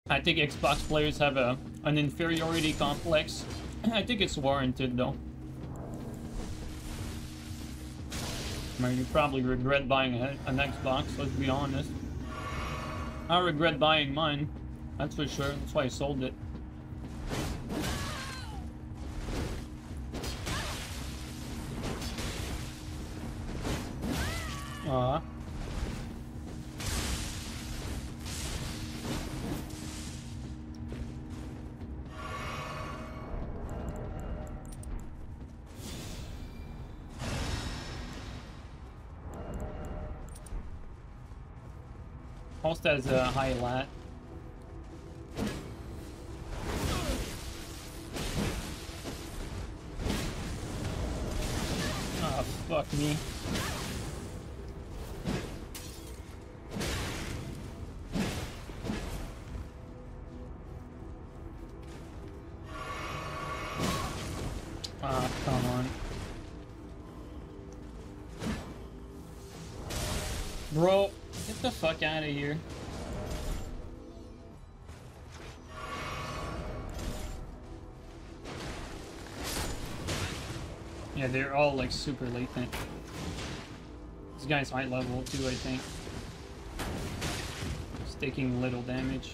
I think Xbox players have an inferiority complex. I think it's warranted though. I mean, you probably regret buying an Xbox, let's be honest. I regret buying mine, that's for sure. That's why I sold it. Host has a high lat. Oh, fuck me. Ah, come on. Bro, get the fuck out of here. Yeah, they're all like super latent. This guy's high level too, I think. He's taking little damage.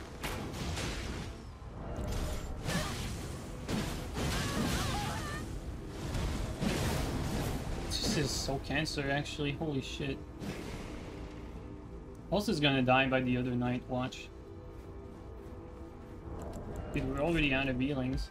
This is so cancer actually, holy shit. Pulse is gonna die by the other night, watch. Dude, we're already out of healings.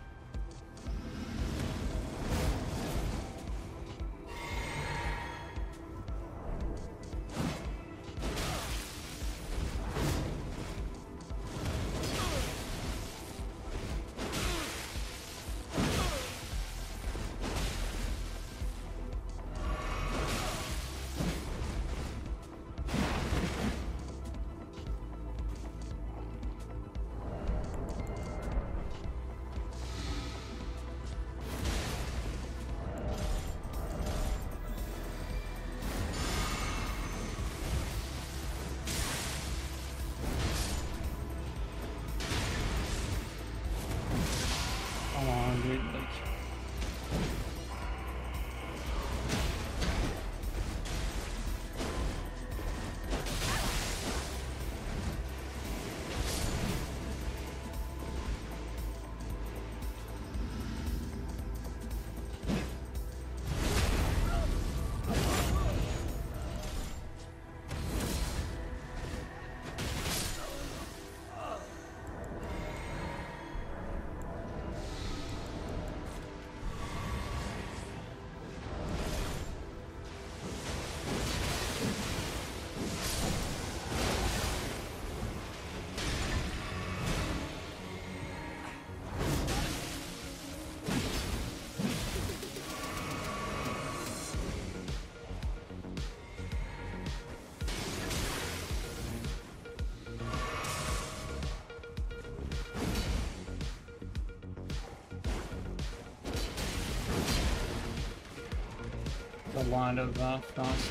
A lot of frost.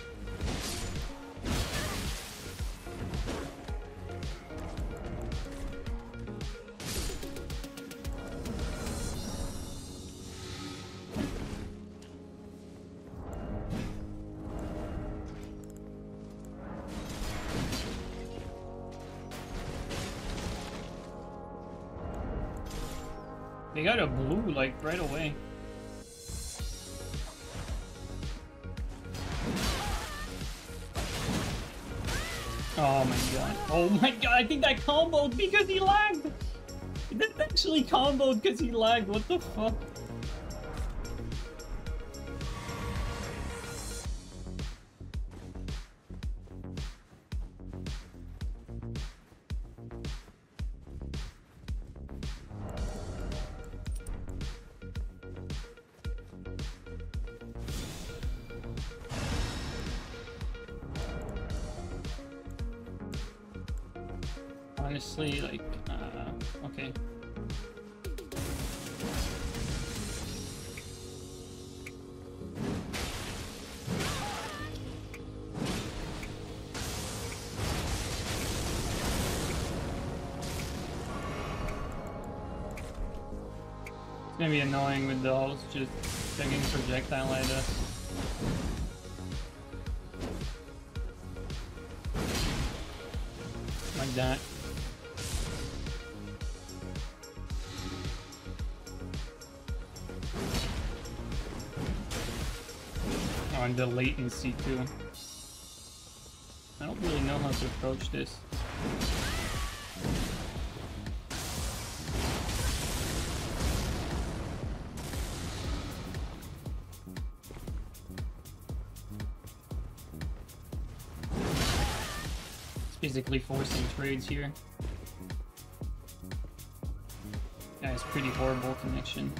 They got a blue like right away. Oh my god. Oh my god, I think that comboed because he lagged! That actually comboed because he lagged, what the fuck? Honestly, like, okay. gonna be annoying with the host just taking projectile at us. Like that. Oh, and the latency too. I don't really know how to approach this. Basically forcing trades here. That is pretty horrible connection.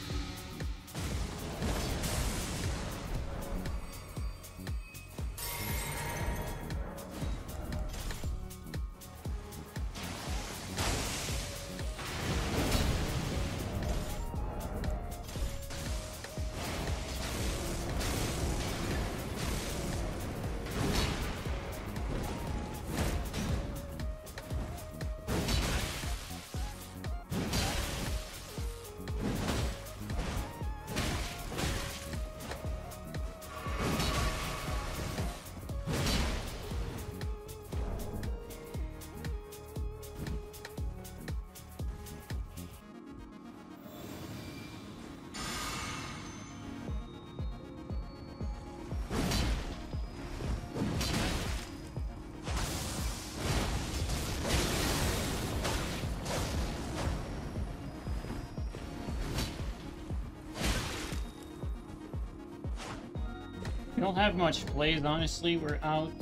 We don't have much plays, honestly. We're out.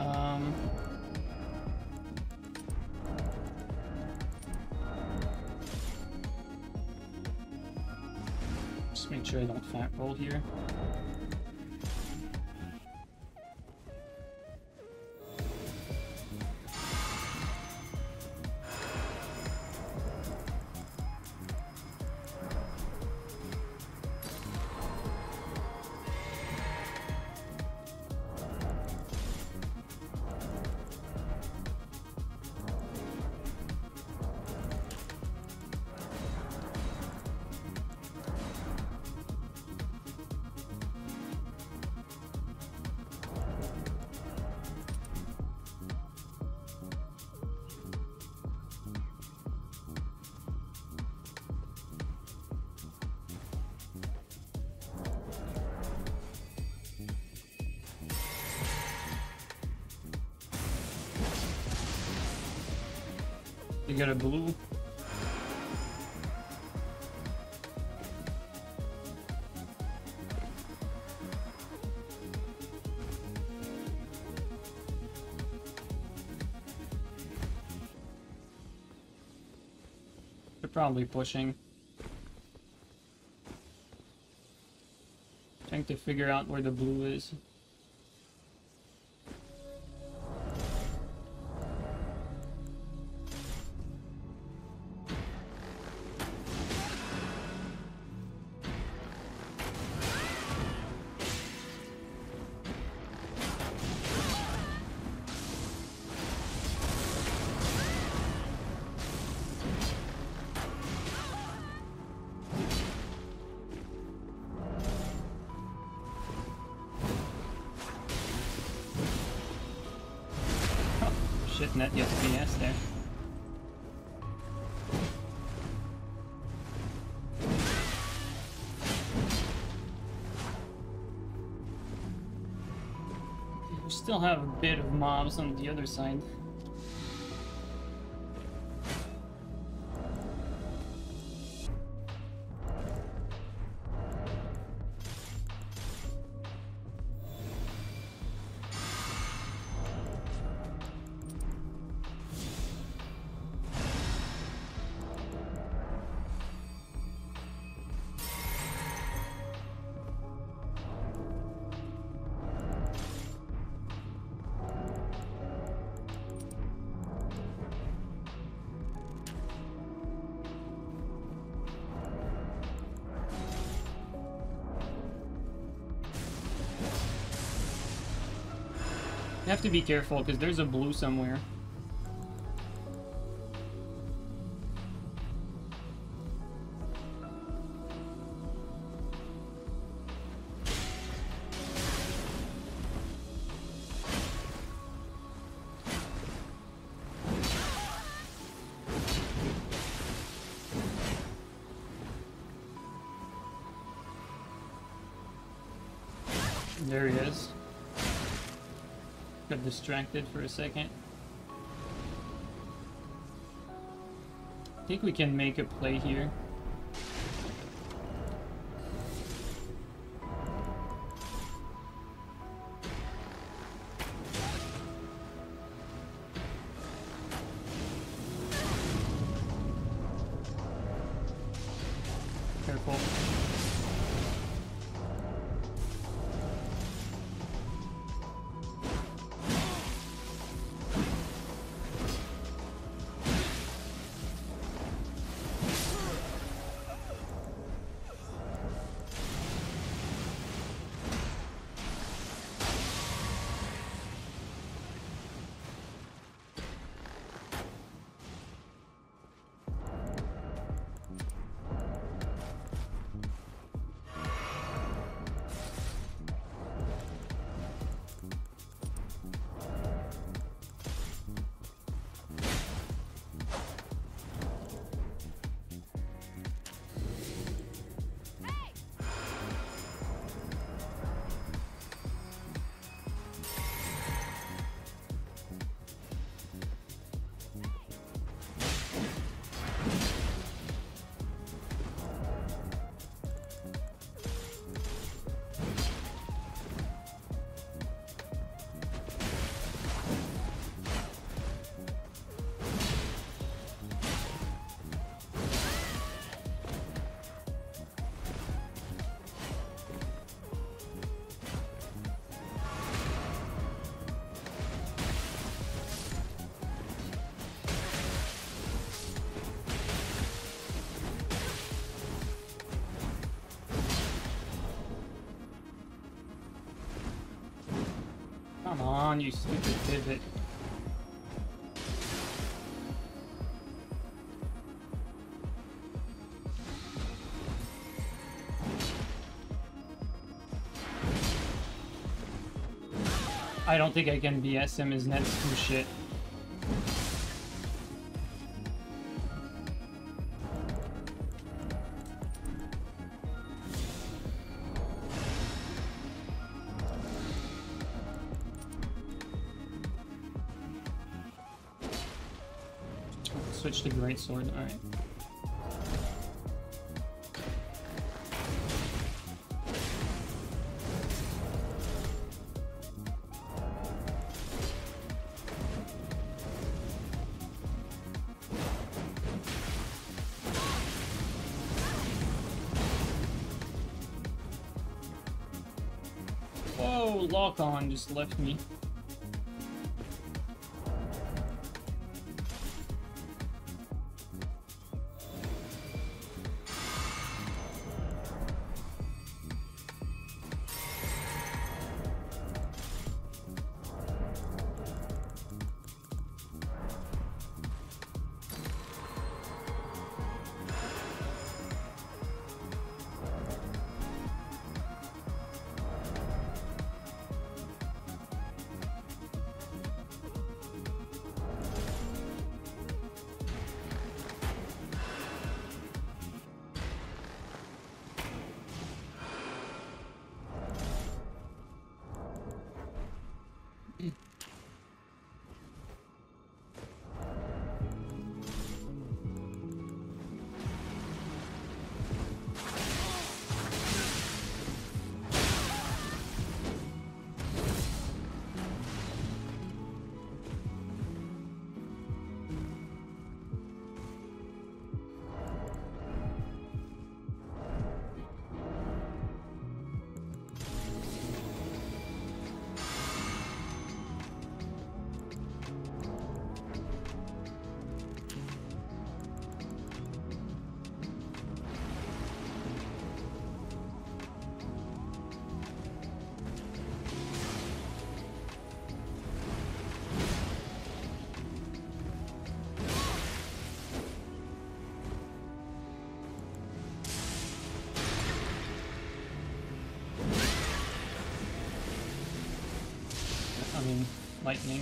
Just make sure I don't fat roll here. You got a blue. They're probably pushing. Trying to figure out where the blue is. Net yet PS there. We still have a bit of mobs on the other side. You have to be careful because there's a blue somewhere. There he is. Got distracted for a second. I think we can make a play here. Careful. Come on, you stupid pivot. I don't think I can BS him, his net's too shit. Switch to greatsword, alright. Whoa, lock on just left me. Lightning.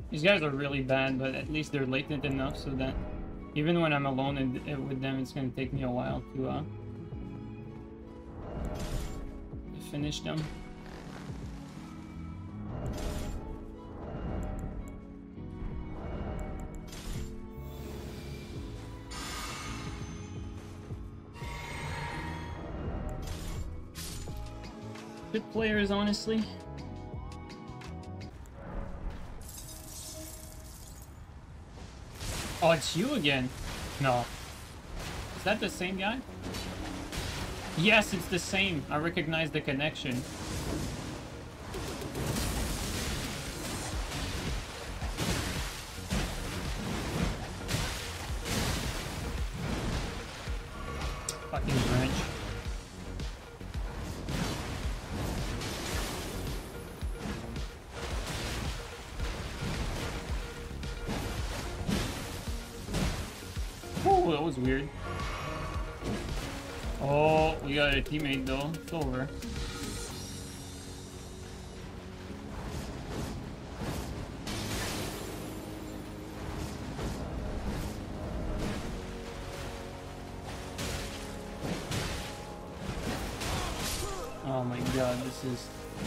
These guys are really bad, but at least they're latent enough so that even when I'm alone with them, it's gonna take me a while to finish them. Good players, honestly. Oh, it's you again. No. Is that the same guy? Yes, it's the same. I recognize the connection. Fucking wrench. Oh, that was weird. Oh, we got a teammate though. It's over. Oh my god, this is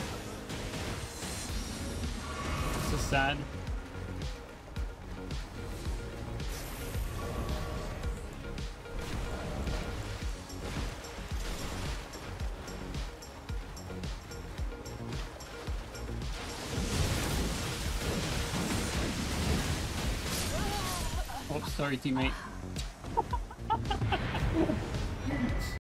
sad. Oops, sorry, teammate.